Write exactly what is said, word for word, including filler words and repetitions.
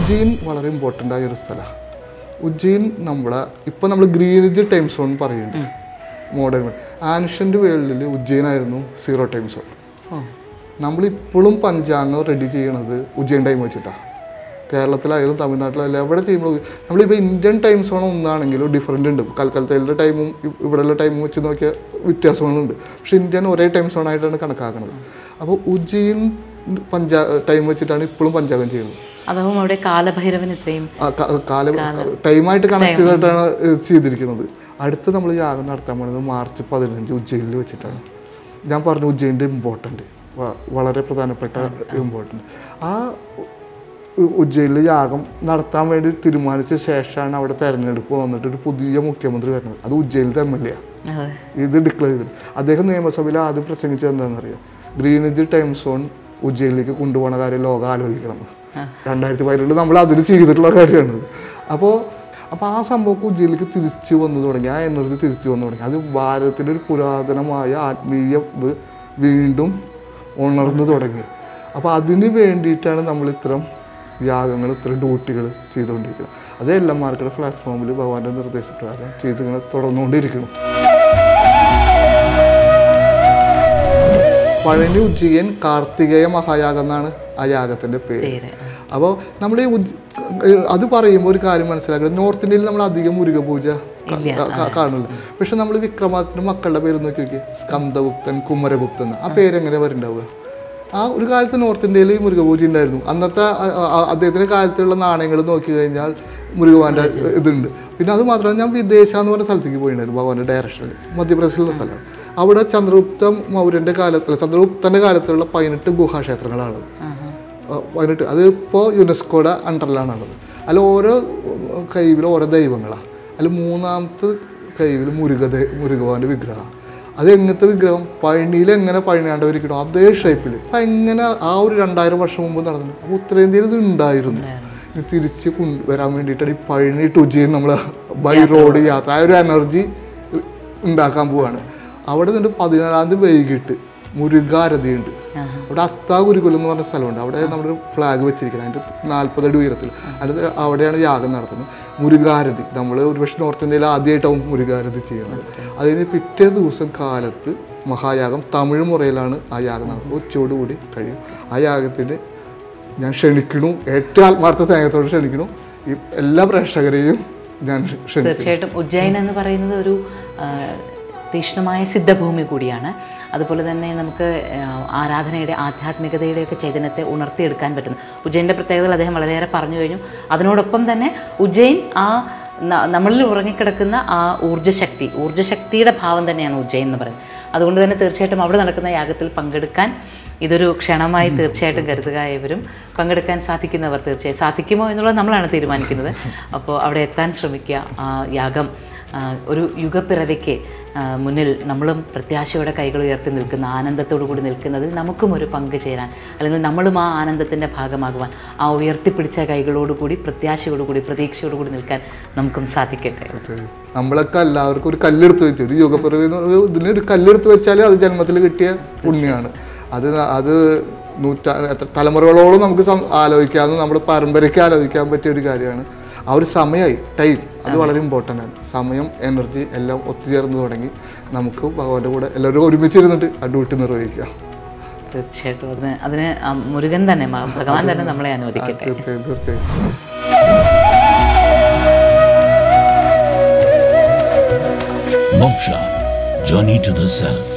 ഉജ്ജയിൻ വളരെ ഇമ്പോർട്ടൻ്റ് ആയ ഒരു സ്ഥലമാണ്. ഉജ്ജയിൻ നമ്മളെ ഇപ്പം നമ്മൾ ഗ്രീനിജ് ടൈം സോൺ പറയുന്നുണ്ട് മോഡേൺ. ആൻഷ്യൻ്റ് വേൾഡിൽ ഉജ്ജയിനായിരുന്നു സീറോ ടൈം സോൺ. നമ്മളിപ്പോഴും പഞ്ചാംഗം റെഡി ചെയ്യണത് ഉജ്ജയിൻ ടൈം വെച്ചിട്ടാണ്. കേരളത്തിലായാലും തമിഴ്നാട്ടിലായാലും എവിടെ ചെയ്യുമ്പോൾ നമ്മളിപ്പോൾ ഇന്ത്യൻ ടൈം സോൺ ഒന്നാണെങ്കിലും ഡിഫറെൻ്റ് ഉണ്ട്. കൽക്കത്തയിലെ ടൈമും ഇവിടെയുള്ള ടൈമും വെച്ച് നോക്കിയാൽ വ്യത്യാസങ്ങളുണ്ട്. പക്ഷേ ഇന്ത്യൻ ഒരേ ടൈം സോൺ ആയിട്ടാണ് കണക്കാക്കുന്നത്. അപ്പോൾ ഉജ്ജയിൻ പഞ്ചാ ടൈം വെച്ചിട്ടാണ് ഇപ്പോഴും പഞ്ചാംഗം ചെയ്യുന്നത്. അതും അവിടെ കാലഭൈരവൻ ഇത്രയും കാല ടൈമായിട്ട് കണക്ട് ചെയ്തിട്ടാണ് ചെയ്തിരിക്കുന്നത്. അടുത്ത് നമ്മൾ യാഗം നടത്താൻ പോകുന്നത് മാർച്ച് പതിനഞ്ച് ഉജ്ജയിനിൽ വെച്ചിട്ടാണ്. ഞാൻ പറഞ്ഞു ഉജ്ജയിൻ്റെ ഇമ്പോർട്ടൻ്റ്, വളരെ പ്രധാനപ്പെട്ട ഇമ്പോർട്ടൻ്റ്. ആ ഉജ്ജയിനിൽ യാഗം നടത്താൻ വേണ്ടി തീരുമാനിച്ച ശേഷമാണ് അവിടെ തെരഞ്ഞെടുപ്പ് വന്നിട്ട് ഒരു പുതിയ മുഖ്യമന്ത്രി വരുന്നത്. അത് ഉജ്ജയിനിലത്തെ എം എൽ എ ആണ് ഇത് ഡിക്ലെയർ ചെയ്തത്. അദ്ദേഹം നിയമസഭയിൽ ആദ്യം പ്രസംഗിച്ചത് എന്താണെന്നറിയാം? ഗ്രീനിജ് ടൈം സോൺ ഉജ്ജയിനിലേക്ക് കൊണ്ടുപോകുന്ന കാര്യം ലോകം ആലോചിക്കണം. രണ്ടായിരത്തി പതിനെട്ടിൽ നമ്മൾ അതിന് ചെയ്തിട്ടുള്ള കാര്യമാണ്. അപ്പോൾ അപ്പോൾ ആ സംഭവം ഉജ്ജയിനിലേക്ക് തിരിച്ചു വന്നു തുടങ്ങി, ആ എനർജി തിരിച്ചു വന്നു തുടങ്ങി. അത് ഭാരതത്തിൻ്റെ ഒരു പുരാതനമായ ആത്മീയ ഇത് വീണ്ടും ഉണർന്നു തുടങ്ങി. അപ്പോൾ അതിന് വേണ്ടിയിട്ടാണ് നമ്മൾ ഇത്തരം യാഗങ്ങൾ, ഇത്തരം ഡ്യൂട്ടികൾ ചെയ്തുകൊണ്ടിരിക്കുന്നത്. അത് എൽ എം ആർക്കുടെ പ്ലാറ്റ്ഫോമിൽ ഭഗവാന്റെ നിർദ്ദേശപ്രകാരം ചെയ്തിങ്ങനെ തുടർന്നുകൊണ്ടിരിക്കണം. പഴനി ഉജ്ജയിൻ കാർത്തികേയ മഹായാഗം എന്നാണ് ആ യാഗത്തിൻ്റെ പേര്. അപ്പോൾ നമ്മൾ ഈ അത് പറയുമ്പോൾ ഒരു കാര്യം മനസ്സിലാക്കുന്നത്, നോർത്ത് ഇന്ത്യയിൽ നമ്മൾ അധികം മുരുക പൂജ കാണില്ല. പക്ഷെ നമ്മൾ വിക്രമാദിത്യൻ്റെ മക്കളുടെ പേര് നോക്കി നോക്കി, സ്കന്ദഗുപ്തൻ, കുമരഗുപ്തൻ, ആ പേരെങ്ങനെ വരുന്നുണ്ടാവുക? ആ ഒരു കാലത്ത് നോർത്ത് ഇന്ത്യയിൽ മുരുക പൂജ ഉണ്ടായിരുന്നു. അന്നത്തെ അദ്ദേഹത്തിൻ്റെ കാലത്തുള്ള നാണയങ്ങൾ നോക്കി കഴിഞ്ഞാൽ മുരുകവാൻ്റെ ഇതുണ്ട്. പിന്നെ അത് മാത്രമല്ല, ഞാൻ വിദേശ എന്ന് പറഞ്ഞ സ്ഥലത്തേക്ക് പോയിട്ടുണ്ടായിരുന്നു ഭഗവാന്റെ ഡയറക്ഷനിൽ, മധ്യപ്രദേശിലുള്ള സ്ഥലമാണ്. അവിടെ ചന്ദ്രഗുപ്ത മൗര്യൻ്റെ കാലത്തുള്ള ചന്ദ്രഗുപ്തൻ്റെ കാലത്തുള്ള പതിനെട്ട് ഗുഹാക്ഷേത്രങ്ങളാണ്. പതിനെട്ട് അത് ഇപ്പോൾ യുനെസ്കോയുടെ അണ്ടറിലാണുള്ളത്. അതിൽ ഓരോ കൈവിലും ഓരോ ദൈവങ്ങളാണ്. അതിൽ മൂന്നാമത്തെ കൈവിൽ മുരുക മുരുകവാൻ്റെ വിഗ്രഹം. അത് എങ്ങനത്തെ വിഗ്രഹം? പഴനിയിൽ എങ്ങനെ പഴനിയാണ്ടവരിക്കണോ അതേ ഷേപ്പിൽ. അപ്പം എങ്ങനെ ആ ഒരു രണ്ടായിരം വർഷം മുമ്പ് നടന്നു. അപ്പോൾ ഉത്തരേന്ത്യയിൽ ഇത് ഉണ്ടായിരുന്നു. ഇത് തിരിച്ച് കൊണ്ടുവരാൻ വേണ്ടിയിട്ടാണ് ഈ പഴനി ടു ഉജ്ജയിൻ നമ്മൾ ബൈ റോഡ് യാത്ര, ആ ഒരു എനർജി ഉണ്ടാക്കാൻ പോവാണ്. അവിടെ നിന്ന് പതിനാലാം തീയതി വൈകിട്ട് മുരുകാരതിയുണ്ട്. അവിടെ അസ്താ ഗുരുകുലം എന്ന് പറഞ്ഞ സ്ഥലമുണ്ട്. അവിടെ നമ്മളൊരു ഫ്ലാഗ് വെച്ചിരിക്കുന്നത്, അതിൻ്റെ നാൽപ്പതടി ഉയരത്തിൽ. അത് അവിടെയാണ് യാഗം നടത്തുന്നത്. മുരുകാരതി നമ്മൾ ഒരുപക്ഷെ നോർത്ത് ഇന്ത്യയിൽ ആദ്യമായിട്ടാവും മുരുകാരതി ചെയ്യുന്നത്. അതിന് പിറ്റേ ദിവസം കാലത്ത് മഹായാഗം തമിഴ് മുറയിലാണ് ആ യാഗം നടക്കുന്നത്. ഉച്ചയോടുകൂടി കഴിയും. ആ യാഗത്തിന് ഞാൻ ക്ഷണിക്കണു, ഏറ്റവും ആത്മാർത്ഥ സ്നേഹത്തോട് ക്ഷണിക്കണു ഈ എല്ലാ പ്രേക്ഷകരെയും ഞാൻ ക്ഷണിക്കുന്നു. തീർച്ചയായിട്ടും ഉജ്ജയിൻ എന്ന് പറയുന്നത് ഒരു തീക്ഷ്ണമായ സിദ്ധഭൂമി കൂടിയാണ്. അതുപോലെ തന്നെ നമുക്ക് ആരാധനയുടെ ആധ്യാത്മികതയുടെയൊക്കെ ചൈതന്യത്തെ ഉണർത്തിയെടുക്കാൻ പറ്റുന്നു. ഉജ്ജയിൻ്റെ പ്രത്യേകതകൾ അദ്ദേഹം വളരെയേറെ പറഞ്ഞു കഴിഞ്ഞു. അതിനോടൊപ്പം തന്നെ ഉജ്ജയിൻ ആ നമ്മളിൽ ഉറങ്ങിക്കിടക്കുന്ന ആ ഊർജ്ജശക്തി ഊർജ്ജശക്തിയുടെ ഭാവം തന്നെയാണ് ഉജ്ജയിൻ എന്ന് പറയുന്നത്. അതുകൊണ്ട് തന്നെ തീർച്ചയായിട്ടും അവിടെ നടക്കുന്ന യാഗത്തിൽ പങ്കെടുക്കാൻ ഇതൊരു ക്ഷണമായി തീർച്ചയായിട്ടും കരുതുക. ഇവരും പങ്കെടുക്കാൻ സാധിക്കുന്നവർ തീർച്ചയായും, സാധിക്കുമോ എന്നുള്ളത് നമ്മളാണ് തീരുമാനിക്കുന്നത്. അപ്പോൾ അവിടെ എത്താൻ ശ്രമിക്കുക. ആ യാഗം ഒരു യുഗപ്പിറവിക്ക് മുന്നിൽ നമ്മളും പ്രത്യാശയോടെ കൈകൾ ഉയർത്തി നിൽക്കുന്ന, ആനന്ദത്തോടു കൂടി നിൽക്കുന്നതിൽ നമുക്കും ഒരു പങ്ക് ചേരാൻ, അല്ലെങ്കിൽ നമ്മളും ആ ആനന്ദത്തിൻ്റെ ഭാഗമാകുവാൻ, ആ ഉയർത്തിപ്പിടിച്ച കൈകളോടുകൂടി പ്രത്യാശയോടുകൂടി പ്രതീക്ഷയോടുകൂടി നിൽക്കാൻ നമുക്കും സാധിക്കട്ടെ. നമ്മളൊക്കെ എല്ലാവർക്കും ഒരു കല്ലെടുത്ത് വെച്ചു, ഒരു യുഗപ്പിറവി എന്ന് പറയുന്നത് ഇതിന് ഒരു കല്ലെടുത്ത് വെച്ചാൽ അത് ജന്മത്തിൽ കിട്ടിയ പുണ്യമാണ്. അത് അത് നൂറ്റാ തലമുറകളോളം നമുക്ക് ആലോചിക്കാവുന്ന, നമ്മുടെ പരമ്പരയ്ക്ക് ആലോചിക്കാൻ പറ്റിയ ഒരു കാര്യമാണ്. ആ ഒരു സമയമായി ടൈം, അത് വളരെ ഇമ്പോർട്ടൻ്റ് ആണ്. സമയം, എനർജി എല്ലാം ഒത്തുചേർന്ന് തുടങ്ങി നമുക്ക് ഭഗവാന്റെ കൂടെ എല്ലാവരും ഒരുമിച്ചിരുന്നിട്ട് ആ ഡ്യൂട്ടി നിർവഹിക്കാം. തീർച്ചയായിട്ടും അതിന് അതിന് മുരുകൻ തന്നെ, ഭഗവാൻ തന്നെ നമ്മളെ അനുവദിക്കട്ടെ. തീർച്ചയായും തീർച്ചയായും Moksha, Journey to the Self.